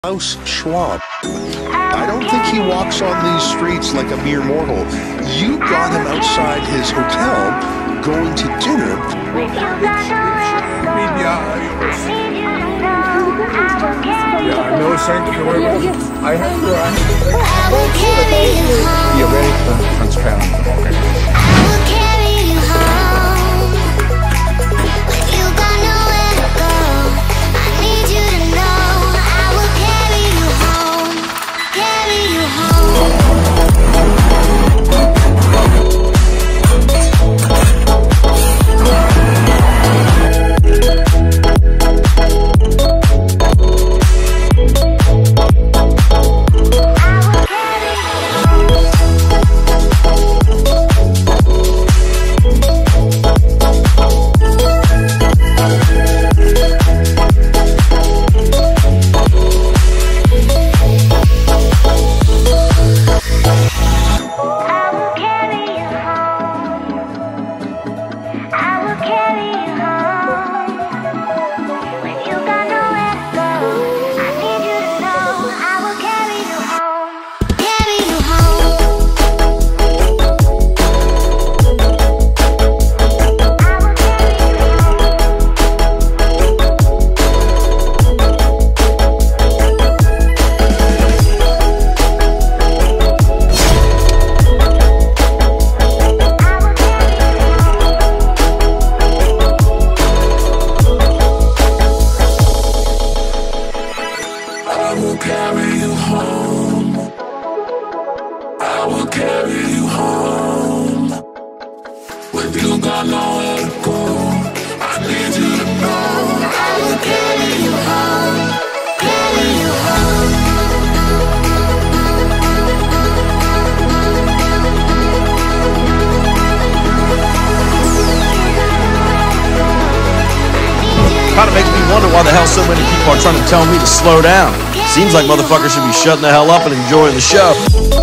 Schwab. I don't think he walks on these streets like a mere mortal. You got him outside his hotel going to dinner. Yeah, no sanctuary. I have to be very transparent. Okay. I will carry you home when you got nowhere to go. I need you to know I will carry you home, carry you home. I will carry you home when you got nowhere to go. I need you to know I will carry you home, carry you home. Kinda makes me wonder why the hell so many people are trying to tell me to slow down. Seems like motherfuckers should be shutting the hell up and enjoying the show.